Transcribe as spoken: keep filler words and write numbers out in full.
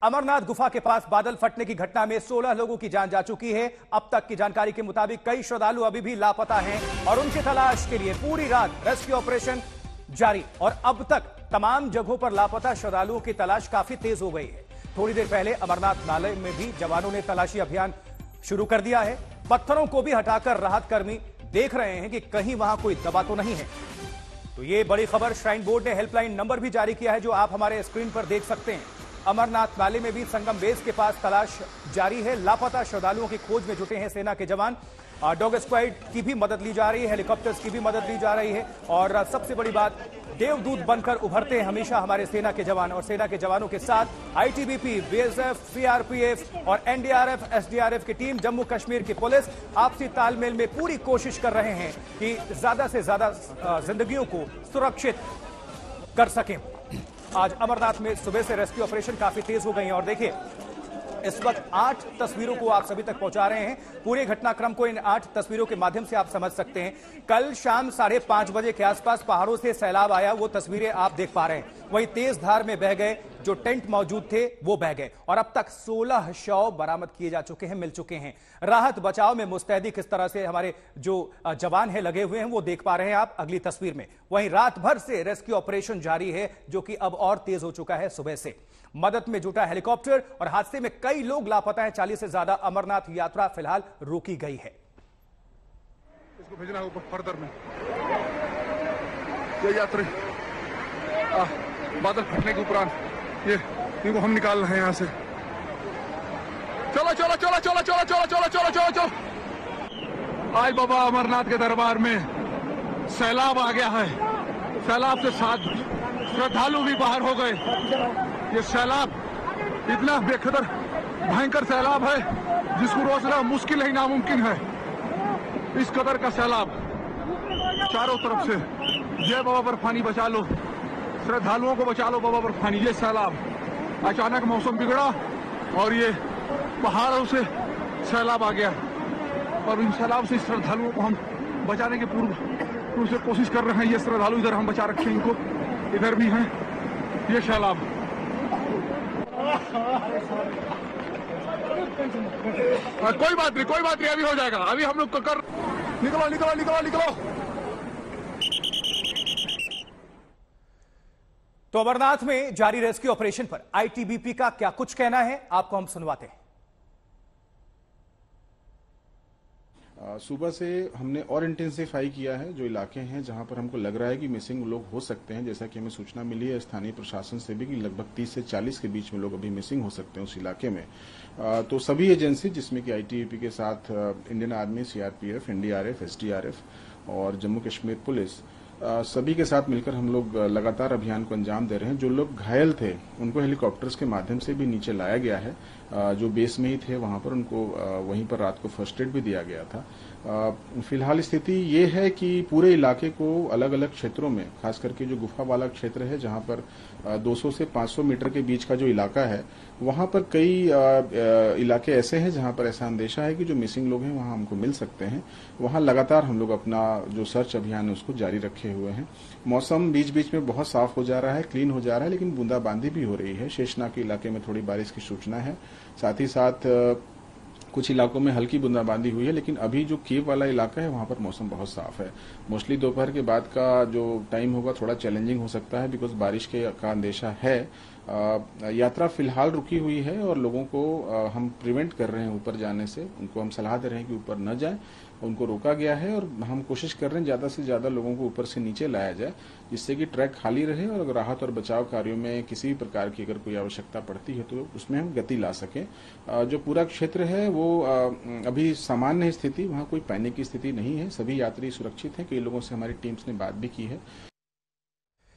अमरनाथ गुफा के पास बादल फटने की घटना में सोलह लोगों की जान जा चुकी है। अब तक की जानकारी के मुताबिक कई श्रद्धालु अभी भी लापता हैं और उनकी तलाश के लिए पूरी रात रेस्क्यू ऑपरेशन जारी। और अब तक तमाम जगहों पर लापता श्रद्धालुओं की तलाश काफी तेज हो गई है। थोड़ी देर पहले अमरनाथ नाले में भी जवानों ने तलाशी अभियान शुरू कर दिया है। पत्थरों को भी हटाकर राहत कर्मी देख रहे हैं कि कहीं वहां कोई दबा तो नहीं है। तो ये बड़ी खबर, श्राइन बोर्ड ने हेल्पलाइन नंबर भी जारी किया है जो आप हमारे स्क्रीन पर देख सकते हैं। अमरनाथ नाले में भी संगम बेस के पास तलाश जारी है। लापता श्रद्धालुओं की खोज में जुटे हैं सेना के जवान। डॉग स्क्वाड की भी मदद ली जा रही है, हेलीकॉप्टर्स की भी मदद ली जा रही है। और सबसे बड़ी बात, देवदूत बनकर उभरते हैं हमेशा हमारे सेना के जवान। और सेना के जवानों के साथ आईटीबीपी, बीएसएफ, सीआरपीएफ और एनडीआरएफ, एसडीआरएफ की टीम, जम्मू कश्मीर की पुलिस आपसी तालमेल में पूरी कोशिश कर रहे हैं कि ज्यादा से ज्यादा जिंदगियों को सुरक्षित कर सकें। आज अमरनाथ में सुबह से रेस्क्यू ऑपरेशन काफी तेज हो गई है। और देखिए, इस वक्त आठ तस्वीरों को आप सभी तक पहुंचा रहे हैं। पूरे घटनाक्रम को इन आठ तस्वीरों के माध्यम से आप समझ सकते हैं। कल शाम साढ़े पांच बजे के आसपास पहाड़ों से सैलाब आया, वो तस्वीरें आप देख पा रहे हैं। वहीं तेज धार में बह गए, जो टेंट मौजूद थे वो बह गए। और अब तक सोलह शव बरामद किए जा चुके हैं, मिल चुके हैं। राहत बचाव में मुस्तैदी किस तरह से हमारे जो जवान हैं लगे हुए हैं वो देख पा रहे हैं आप अगली तस्वीर में। वहीं रात भर से रेस्क्यू ऑपरेशन जारी है जो कि अब और तेज हो चुका है सुबह से। मदद में जुटा हेलीकॉप्टर और हादसे में कई लोग लापता हैं। चालीस से ज्यादा अमरनाथ यात्रा फिलहाल रोकी गई है। इसको भेजना है ऊपर फर्दर में। ये यात्री बादल फटने के उपरांत ये इनको हम निकाल रहे हैं यहां से। चलो चलो चलो चलो चलो चलो चलो चलो चलो चलो आज बाबा अमरनाथ के दरबार में सैलाब आ गया है। सैलाब से साथ श्रद्धालु भी बाहर हो गए। ये सैलाब इतना बेखतर भयंकर सैलाब है जिसको रोकना मुश्किल है, नामुमकिन है। इस कदर का सैलाब चारों तरफ से। जय बाबा बर्फानी बचा लो, श्रद्धालुओं को बचा लो बाबा बर्फानी। ये सैलाब अचानक मौसम बिगड़ा और ये पहाड़ों से सैलाब आ गया और इन सैलाब से श्रद्धालुओं को हम बचाने की पूर्व रूप से कोशिश कर रहे हैं। ये श्रद्धालु इधर हम बचा रखे हैं, इनको इधर भी हैं। ये सैलाब आ, कोई बात नहीं, कोई बात नहीं, अभी हो जाएगा। अभी हम लोग कर निकलो निकलो निकलो निकलो। तो अमरनाथ में जारी रेस्क्यू ऑपरेशन पर आईटीबीपी का क्या कुछ कहना है, आपको हम सुनवाते हैं। सुबह से हमने और इंटेंसिफाई किया है जो इलाके हैं जहां पर हमको लग रहा है कि मिसिंग लोग हो सकते हैं। जैसा कि हमें सूचना मिली है स्थानीय प्रशासन से भी कि लगभग तीस से चालीस के बीच में लोग अभी मिसिंग हो सकते हैं उस इलाके में। तो सभी एजेंसी जिसमें कि आईटीबीपी के साथ Indian army, CRPF, NDRF, SDRF और जम्मू कश्मीर पुलिस, सभी के साथ मिलकर हम लोग लगातार अभियान को अंजाम दे रहे हैं। जो लोग घायल थे उनको हेलीकॉप्टर्स के माध्यम से भी नीचे लाया गया है। जो बेस में ही थे वहां पर उनको वहीं पर रात को फर्स्ट एड भी दिया गया था। फिलहाल स्थिति ये है कि पूरे इलाके को अलग अलग क्षेत्रों में, खास करके जो गुफा वाला क्षेत्र है जहां पर दो सौ से पाँच सौ मीटर के बीच का जो इलाका है, वहां पर कई इलाके ऐसे हैं जहां पर ऐसा अंदेशा है कि जो मिसिंग लोग हैं वहां हमको मिल सकते हैं। वहां लगातार हम लोग अपना जो सर्च अभियान है उसको जारी रखे हुए हैं। मौसम बीच बीच में बहुत साफ हो जा रहा है, क्लीन हो जा रहा है, लेकिन बूंदाबांदी भी हो रही है। शेषनाग के इलाके में थोड़ी बारिश की सूचना है, साथ ही साथ कुछ इलाकों में हल्की बूंदाबांदी हुई है। लेकिन अभी जो केव वाला इलाका है वहां पर मौसम बहुत साफ है। मोस्टली दोपहर के बाद का जो टाइम होगा थोड़ा चैलेंजिंग हो सकता है बिकॉज बारिश के का अंदेशा है। यात्रा फिलहाल रुकी हुई है और लोगों को हम प्रिवेंट कर रहे हैं ऊपर जाने से। उनको हम सलाह दे रहे हैं कि ऊपर न जाएं, उनको रोका गया है और हम कोशिश कर रहे हैं ज्यादा से ज्यादा लोगों को ऊपर से नीचे लाया जाए जिससे कि ट्रैक खाली रहे और राहत और बचाव कार्यों में किसी भी प्रकार की अगर कोई आवश्यकता पड़ती है तो उसमें हम गति ला सकें। जो पूरा क्षेत्र है वो अभी सामान्य स्थिति, वहां कोई पैनिक की स्थिति नहीं है। सभी यात्री सुरक्षित हैं। कई लोगों से हमारी टीम्स ने बात भी की है।